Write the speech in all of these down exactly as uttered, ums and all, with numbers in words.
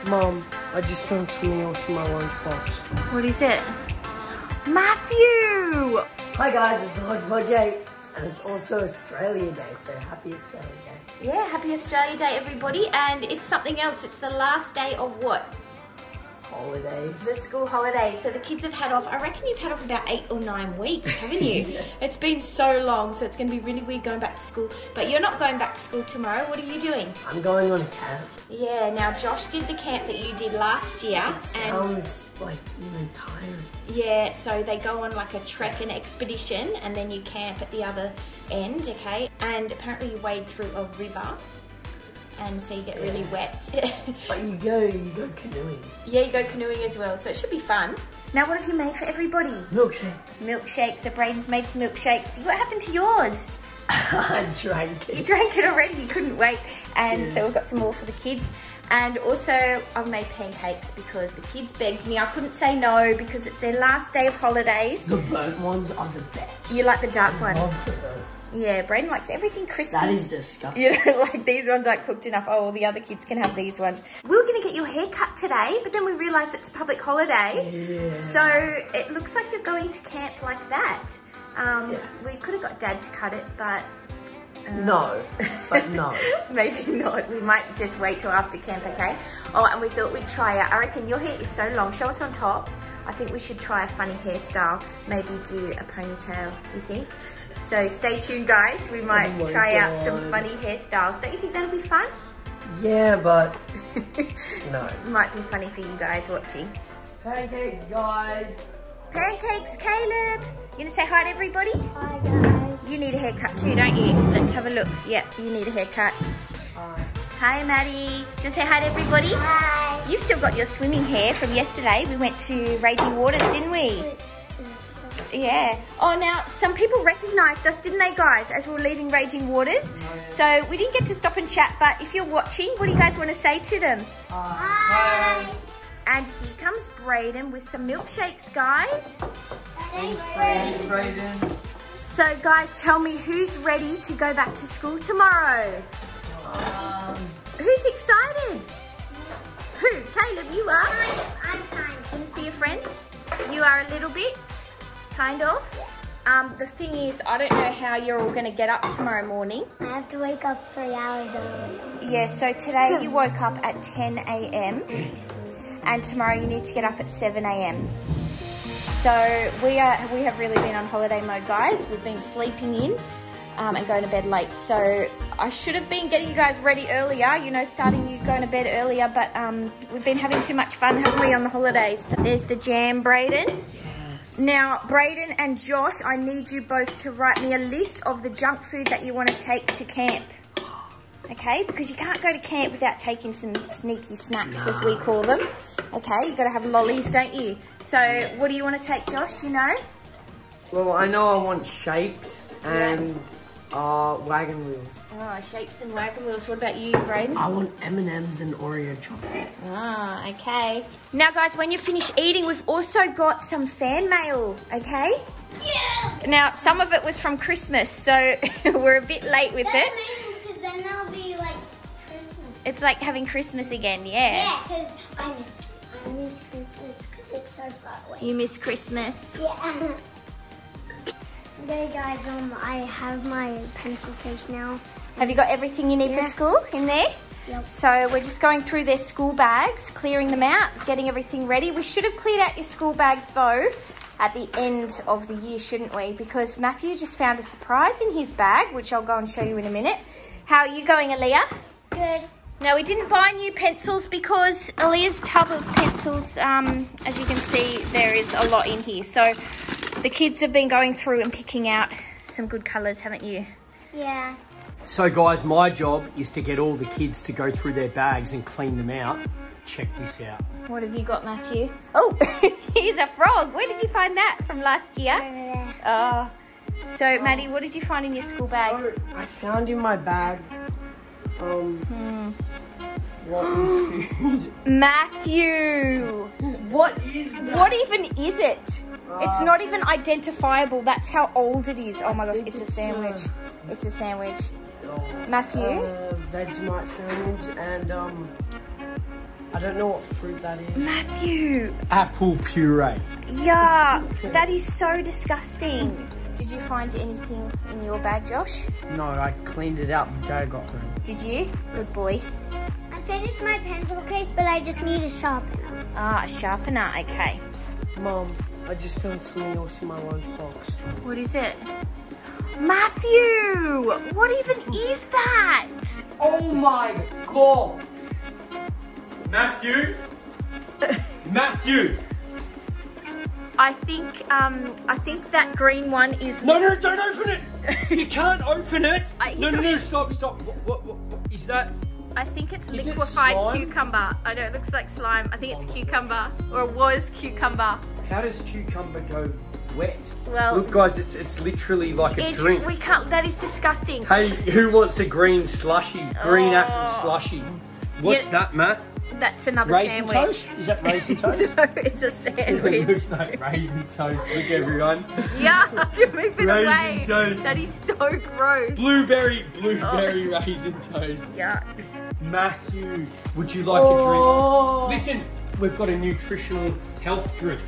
Mum, I just found something else in my lunchbox. What is it? Matthew! Hi guys, it's Hodgepodge, and it's also Australia Day, so happy Australia Day. Yeah, happy Australia Day, everybody. And it's something else. It's the last day of what? Holidays. The school holidays. So the kids have had off, I reckon you've had off about eight or nine weeks, haven't you? Yeah. It's been so long, so it's going to be really weird going back to school. But you're not going back to school tomorrow. What are you doing? I'm going on a camp. Yeah, now Josh did the camp that you did last year. It sounds and, like even tired. Yeah, so they go on like a trek and expedition, and then you camp at the other end, okay? And apparently you wade through a river. And so you get really yeah. wet. But you go, you go canoeing. Yeah, you go canoeing as well, so it should be fun. Now what have you made for everybody? Milkshakes. Milkshakes, so Brayden's made some milkshakes. What happened to yours? I drank it. You drank it already, you couldn't wait. And yeah. so we've got some more for the kids. And also I've made pancakes because the kids begged me. I couldn't say no because it's their last day of holidays. The burnt ones are the best. You like the dark I ones? love the burnt. Yeah, Brayden likes everything crispy. That is disgusting. You know, like these ones aren't cooked enough. Oh, all the other kids can have these ones. We were going to get your hair cut today, but then we realised it's a public holiday. Yeah. So it looks like you're going to camp like that. Um, yeah. We could have got Dad to cut it, but... Um, no, but no. Maybe not. We might just wait till after camp, okay? Oh, and we thought we'd try out. I reckon your hair is so long. Show us on top. I think we should try a funny hairstyle. Maybe do a ponytail, do you think? So stay tuned, guys. We might oh try God. out some funny hairstyles. Don't you think that'll be fun? Yeah, but no. Might be funny for you guys watching. Pancakes, guys. Pancakes, Caleb. You gonna say hi to everybody? Hi, guys. You need a haircut too, don't you? Let's have a look. Yeah, you need a haircut. Hi. Hi, Maddie. Do you wanna say hi to everybody? Hi. You've still got your swimming hair from yesterday. We went to Raging Waters, didn't we? Yeah. Oh, now, some people recognised us, didn't they, guys, as we were leaving Raging Waters? So we didn't get to stop and chat, but if you're watching, what do you guys want to say to them? Hi. Hi. And here comes Brayden with some milkshakes, guys. Thanks, Thanks, Brayden. So, guys, tell me who's ready to go back to school tomorrow? Um, who's excited? Who? Caleb, you are? I'm, I'm kind of. Can you see your friends? You are a little bit? Kind of. Um, the thing is, I don't know how you're all going to get up tomorrow morning. I have to wake up three hours early. Yeah, so today you woke up at ten A M and tomorrow you need to get up at seven A M So we are we have really been on holiday mode, guys. We've been sleeping in um, and going to bed late. So I should have been getting you guys ready earlier, you know, starting you going to bed earlier, but um, we've been having too much fun, haven't we, on the holidays? So there's the jam, Brayden. Now, Brayden and Josh, I need you both to write me a list of the junk food that you want to take to camp. Okay? Because you can't go to camp without taking some sneaky snacks, no. as we call them. Okay? You've got to have lollies, don't you? So, what do you want to take, Josh? Do you know? Well, I know I want shapes and yeah. uh, wagon wheels. Oh, shapes and wagon wheels. What about you, Brayden? I want M and M's and Oreo chocolate. Ah, okay. Now, guys, when you finish eating, we've also got some fan mail, okay? Yes! Now, some of it was from Christmas, so we're a bit late with That's it. amazing, because then that'll be like Christmas. It's like having Christmas again, yeah. Yeah, because I miss, I miss Christmas because it's so far away. You miss Christmas? Yeah. Okay, guys, um, I have my pencil case now. Have you got everything you need yeah. for school in there? Yep. So we're just going through their school bags, clearing them out, getting everything ready. We should have cleared out your school bags, though, at the end of the year, shouldn't we? Because Matthew just found a surprise in his bag, which I'll go and show you in a minute. How are you going, Aaliyah? Good. Now, we didn't buy new pencils because Aaliyah's tub of pencils, um, as you can see, there is a lot in here. So the kids have been going through and picking out some good colours, haven't you? Yeah. So guys, my job is to get all the kids to go through their bags and clean them out. Check this out. What have you got, Matthew? Oh, here's a frog. Where did you find that from last year? Over there. Oh. So, Maddie, what did you find in your school bag? So, I found in my bag, um, hmm. what was food? Matthew! What is that? What even is it? Uh, it's not even identifiable. That's how old it is. Oh my gosh, it's, it's a sandwich. Uh, it's a sandwich. Matthew? Uh, Vegemite sandwich and, um, I don't know what fruit that is. Matthew. Apple puree. Yeah, that is so disgusting. Did you find anything in your bag, Josh? No, I cleaned it out the day I got home. Did you? Good boy. I finished my pencil case, but I just need a sharpener. Ah, a sharpener, okay. Mum, I just found something else in my lunchbox. What is it? Matthew! What even is that? Oh my god! Matthew? Matthew! I think, um, I think that green one is... No, no, don't open it! You can't open it! I- No, no, no, stop, stop. What, what, what, what is that? I think it's Is it liquefied slime? cucumber. I know, it looks like slime. I think it's cucumber, or it was cucumber. How does cucumber go wet? Well, Look, guys, it's it's literally like a it, drink. we can't, that is disgusting. Hey, who wants a green slushy? Green Oh. apple slushy. What's Yeah. that, Matt? That's another Raisin sandwich. toast? Is that raisin toast? No, it's a It sandwich. looks like raisin toast. Look, everyone. Yeah, you're moving Raisin away. toast. That is so gross. Blueberry, blueberry Oh. raisin toast. Yeah. Matthew, would you like Oh. a drink? Listen, we've got a nutritional health drink.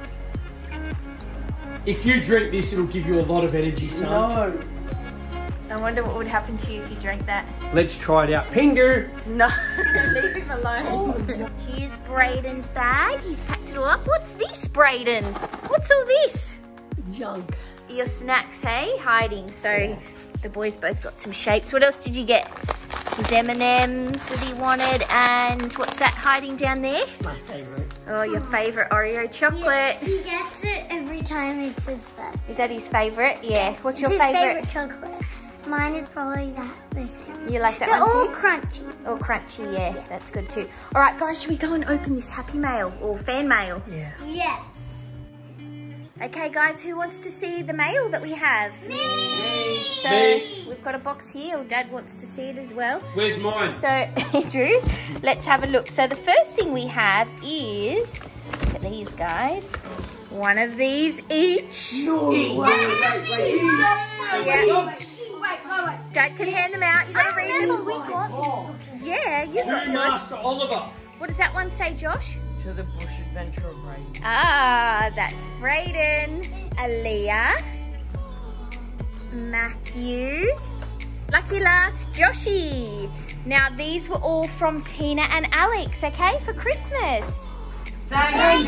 If you drink this, it'll give you a lot of energy, son. No. I wonder what would happen to you if you drank that. Let's try it out. Pingu! No, leave him alone. Here's Brayden's bag. He's packed it all up. What's this, Brayden? What's all this? Junk. Your snacks, hey? Hiding. So the boys both got some shapes. What else did you get? His M and M's that he wanted, and what's that hiding down there? My favourite. Oh, your favourite Oreo chocolate. He gets it every time it's his birthday. Is that his favourite? Yeah. What's your His favourite? favorite chocolate. Mine is probably that. This. You like that They're one all too? crunchy. Oh, crunchy, yeah, that's good too. All right, guys, should we go and open this happy mail or fan mail? Yeah. Yes. Okay, guys, who wants to see the mail that we have? Me. So Me. we've got a box here, or Dad wants to see it as well. Where's mine? So, Andrew, let's have a look. So the first thing we have is, look at these guys, one of these each. No. Wait, wait, wait. Yeah. Wait, wait, wait. Dad can hand them out. You gotta read Remember, them. we got Oh. Yeah, you got To yours. Master Oliver. What does that one say, Josh? To the bush adventure of Brayden. Ah, that's Brayden, Aaliyah, Matthew, lucky last, Joshy. Now these were all from Tina and Alex, okay, for Christmas. Thank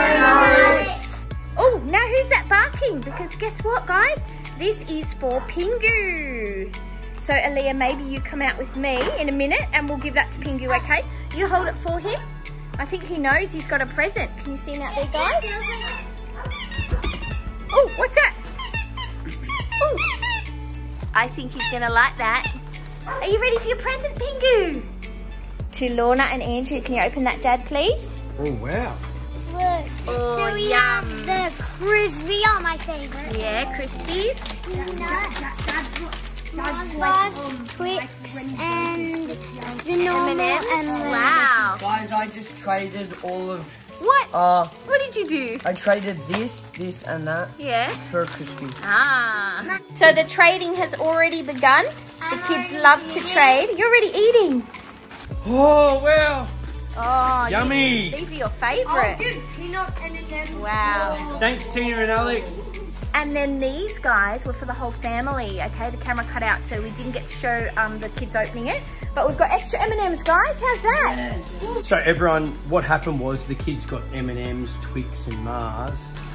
Oh, now who's that barking? Because guess what, guys? This is for Pingu. So Aaliyah, maybe you come out with me in a minute and we'll give that to Pingu, okay? You hold it for him. I think he knows he's got a present. Can you see him out there, guys? Oh, what's that? Oh, I think he's gonna like that. Are you ready for your present, Pingu? To Lorna and Andrew, can you open that, Dad, please? Oh, wow. Look. Oh, so we yum. have the crispy are my favorite. Yeah, Christies. Mars, Twix, and the normal M and M's. M and M's. Wow. Guys, I just traded all of, What? uh, What did you do? I traded this, this and that Yeah. for a crispy. Ah. So the trading has already begun. The kids love to trade. You're already eating. Oh, wow. Oh, you- Yummy. these are your favourite. peanut M and M's. Wow. Thanks, Tina and Alex. And then these guys were for the whole family. Okay, the camera cut out, so we didn't get to show um, the kids opening it. But we've got extra M and M's, guys. How's that? So everyone, what happened was the kids got M and M's, Twix and Mars.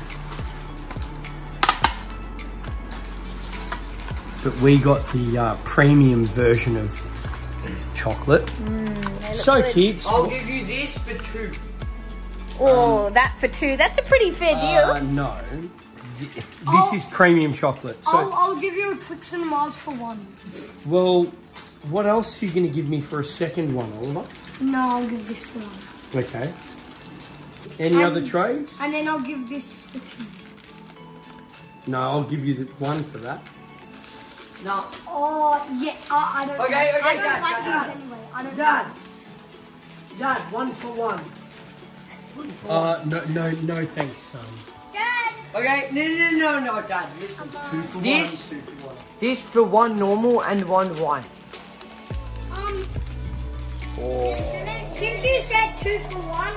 But we got the uh, premium version of chocolate. So kids, I'll give you this for two. Oh, that for two. That's a pretty fair deal. uh, no. Th- This is premium chocolate. So, I'll, I'll give you a Twix and Mars for one. well, what else are you going to give me for a second one, Oliver? No, I'll give this for one. Okay. Any Um, other trades? And then I'll give this for two. No, I'll give you the one for that. No. Oh, yeah, I, I don't Okay, like, okay, I don't Dad, like Dad, these anyway. I don't Dad. Dad, one for one. One for one. Uh, no, no, no, thanks, son. Dad. Okay, no, no, no, no, Dad. Listen. Two for This- one, two for one. This for one normal and one white. Um. Oh. Let's Since you said two for one.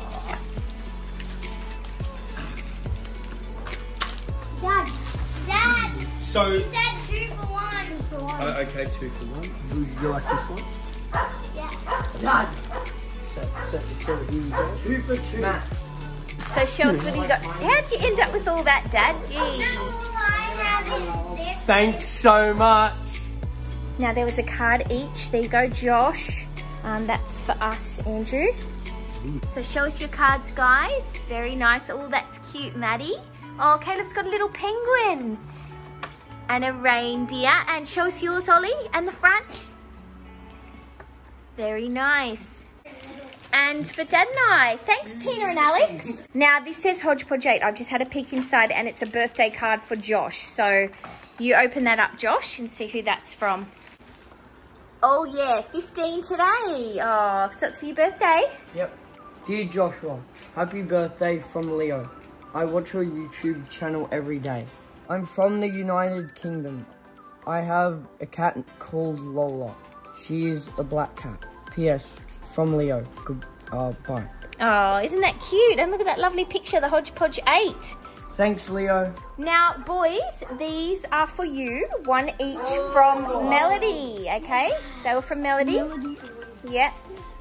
Dad. Dad. So, You said two for one. Two for one. uh, okay, two for one. Would you like this one? Yeah. Dad. So, so, so here you go. Two for two. So show us what you got. How'd you end up with all that, Dad? Gee. Now all I have is this. Thanks so much. Now there was a card each. There you go, Josh. Um, that's for us, Andrew. So show us your cards, guys. Very nice. Oh, that's cute, Maddie. Oh, Caleb's got a little penguin. And a reindeer. And show us yours, Ollie, and the front. Very nice. And for Dad and I. Thanks, Tina and Alex. Now, this says Hodgepodge eight. I've just had a peek inside, and it's a birthday card for Josh. So you open that up, Josh, and see who that's from. Oh, yeah, fifteen today. Oh, so it's for your birthday. Yep. Dear Joshua, happy birthday from Leo. I watch your YouTube channel every day. I'm from the United Kingdom. I have a cat called Lola. She is a black cat. P S From Leo. Good. Uh, bye. Oh, isn't that cute? And look at that lovely picture, the Hodgepodge eight. Thanks, Leo. Now, boys, these are for you. One each from Melody, okay? They were from Melody. Melody. Yeah.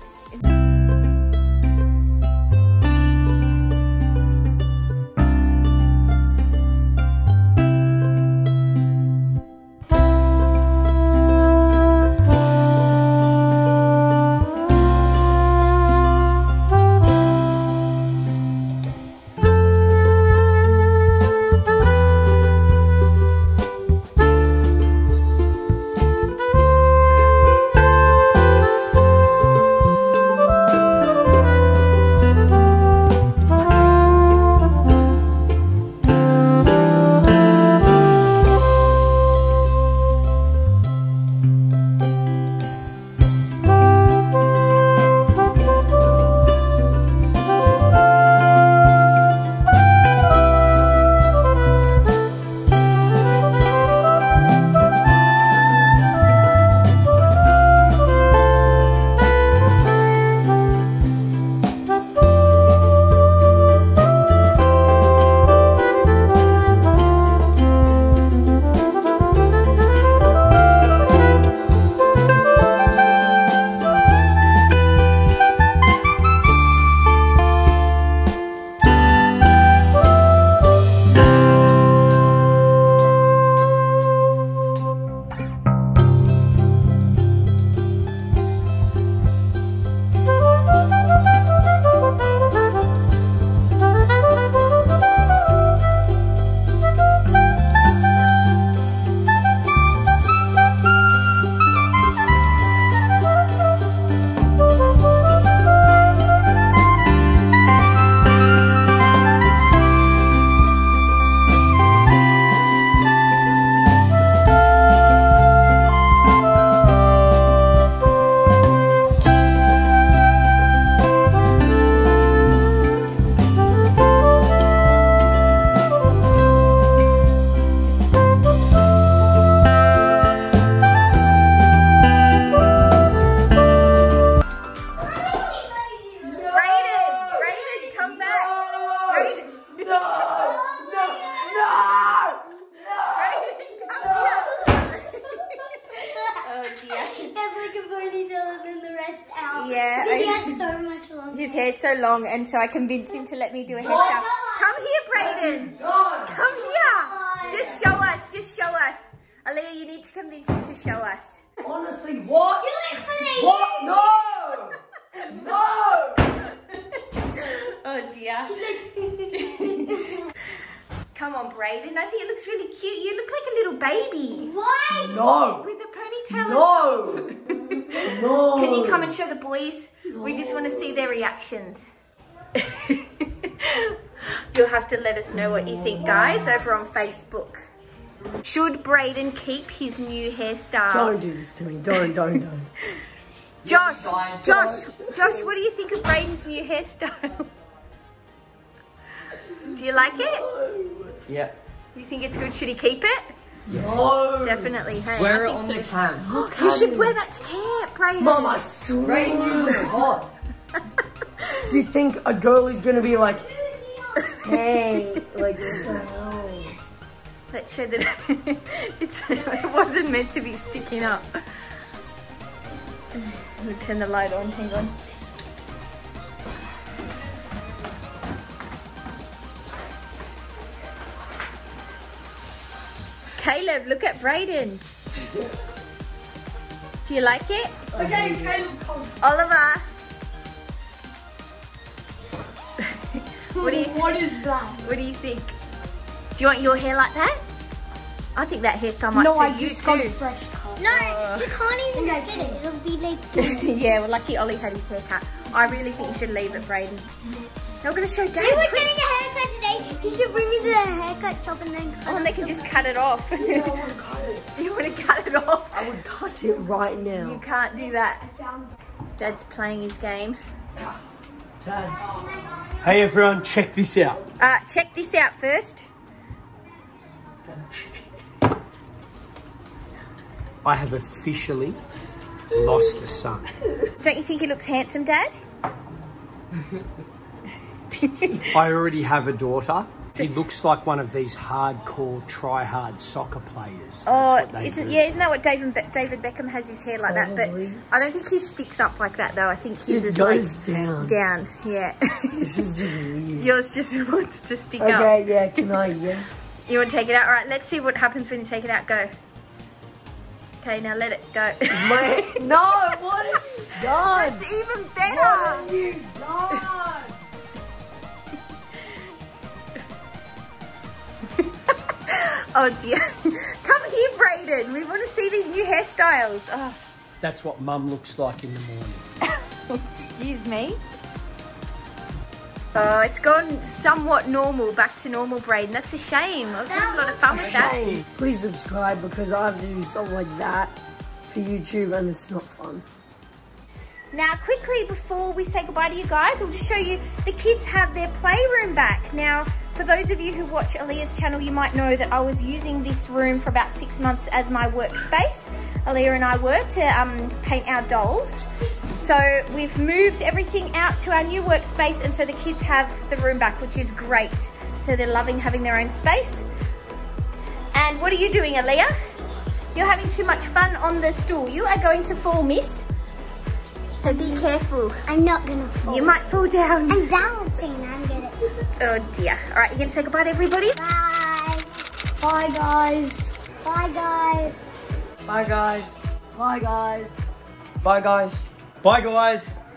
Yeah. Because he I, has so much longer. his hair's so long, and so I convinced him to let me do a hairstyle. Come here, Brayden. Come here. Just show us. Just show us. Aaliyah, you need to convince him to show us. Honestly, what? Do it for the What? No! No! Oh dear. Come on, Brayden. I think it looks really cute. You look like a little baby. What? No! With a ponytail on No! No! Can you come and show the boys? No. We just want to see their reactions. You'll have to let us know what you think, guys, over on Facebook. Should Brayden keep his new hairstyle? Don't do this to me. Don't, don't, don't. Josh, Josh, Josh, what do you think of Brayden's new hairstyle? Do you like it? Yeah. You think it's good? Should he keep it? No! Definitely. Hey, Wear I it think on so. the camp. Look You should wear that to camp, Brayden. Mom, I swear you look hot. You think a girl is gonna be like, hey, like, what the hell? Let's show that it's, it wasn't meant to be sticking up. We'll turn the light on, hang on. Caleb, look at Brayden. Do you like it? Okay, Caleb, come. Oliver. What do you What is that? What do you think? Do you want your hair like that? I think that hairstyle might No, suit I you just got a too. fresh cut. No, you can't even Okay. fit it. It'll be like. Yeah, well, lucky Ollie had his haircut. I really think you should leave it, Brayden. Now we're going to show Dad. We were quick. getting a haircut today. You should bring me to the haircut shop and then. Oh, and they can just cut it off. I want to cut it. You want to cut it off? I would cut it right now. You can't do that. Dad's playing his game. Dad. Hey everyone, check this out. Uh, check this out first. I have officially lost a son. Don't you think he looks handsome, Dad? I already have a daughter. He looks like one of these hardcore, try-hard soccer players. That's Oh, what they isn't do. yeah? Isn't that what David Be David Beckham has his hair like that? Probably. But I don't think his sticks up like that though. I think his It is goes like down. down. Yeah. This is just weird. Yours just wants to stick up. Okay, yeah, can I, yeah? You want to take it out? All right. Let's see what happens when you take it out. Go. Okay, now let it go. My, no, what have you done? It's even What better. have you done? Oh dear. Come here, Brayden. We want to see these new hairstyles. Oh, That's what Mum looks like in the morning. excuse me. Oh, it's gone somewhat normal, back to normal, Brayden. That's a shame. I was having a lot of fun with that. Shame. Please subscribe because I have to do something like that for YouTube and it's not fun. Now, quickly before we say goodbye to you guys, we'll just show you the kids have their playroom back. Now, for those of you who watch Aaliyah's channel, you might know that I was using this room for about six months as my workspace. Aaliyah and I were to um, paint our dolls. So we've moved everything out to our new workspace, and so the kids have the room back, which is great. So they're loving having their own space. And what are you doing, Aaliyah? You're having too much fun on the stool. You are going to fall, miss. So be careful. I'm not gonna fall. You might fall down. I'm balancing. I'm gonna. Oh dear. All right, you gonna say goodbye to everybody? Bye. Bye, guys. Bye, guys. Bye, guys. Bye, guys. Bye, guys. Bye guys.